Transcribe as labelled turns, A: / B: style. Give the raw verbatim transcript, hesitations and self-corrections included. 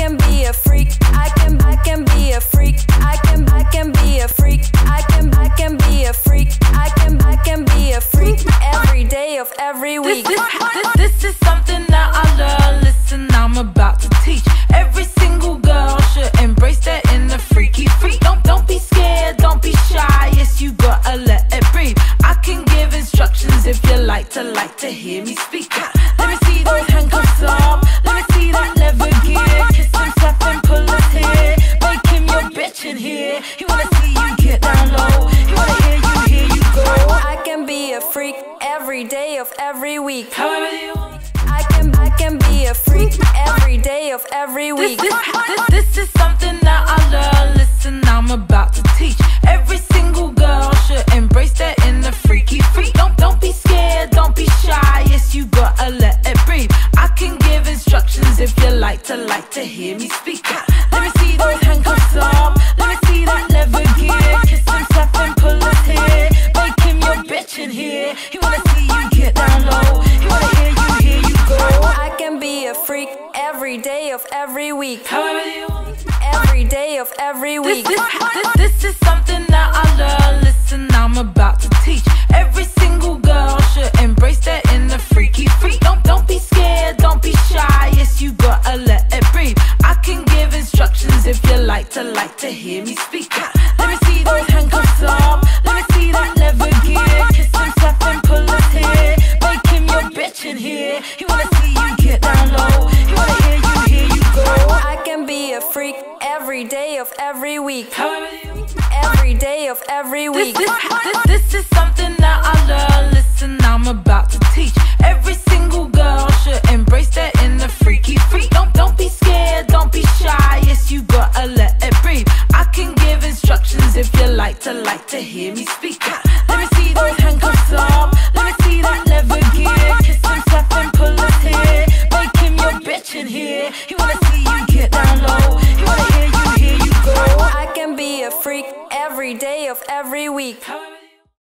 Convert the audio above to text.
A: can be a freak. I can, I can be a freak. I can, I can be a freak. I can, I can be a freak. I can, I can be a freak every day of every week.
B: This, this, this, this is something that I learned. Listen, I'm about to teach. Every single girl should embrace their inner freaky freak. Don't, don't be scared, don't be shy. Yes, you gotta let it breathe. I can give instructions if you like to, like to hear me speak. Let me see those handcuffs up. Let me see that leather gear. Kiss him, slap him, pull his hair. Make him your bitch in here. He wanna see you get down low. He wanna hear you, hear you go.
A: I can be a freak every day of every week.
B: However you want.
A: I can, I can be a freak every day of every week.
B: This, this, this, this is something that I learned. Listen, I'm about to teach. Every single girl should embrace their inner freaky freak. Don't, don't be scared, don't be shy. Yes, you gotta let it breathe. I can give instructions if you like to, like to hear me speak. Let me see those handcuffs up. Let me see that leather gear. Kiss him, slap him, pull his hair. Make him your bitch in here. He wanna see you get down low. He wanna hear you, hear you go.
A: I can be a freak every day of every week.
B: However you want.
A: Every day of every week.
B: This, this, this, this is something that I learned. Listen, I'm about to teach. Every single girl should embrace their inner freaky freak. Don't, don't be scared, don't be shy. Yes, you gotta let it breathe. I can give instructions if you like to, like to hear me speak. Let me see those handcuffs up. Let me see that leather gear. Kiss him, slap him, pull his hair. Make him your bitch in here. He wanna see you get down low. He wanna hear you, hear you go.
A: I can be a freak every day of every week.
B: However you want.
A: Every day of every week.
B: This, this, this, this is something that I learned. Listen, I'm about to teach. Every single girl should embrace their inner freaky freak. Don't, don't be scared, don't be shy. Yes, you gotta let it breathe. I can give instructions if you like to, like to hear me speak. Let me see those handcuffs up. Let me see that leather gear. Kiss him, slap him, pull his hair. Make him your bitch in here. He wanna see you get down low. He wanna hear you, hear you go.
A: I can be a freak every day of every week.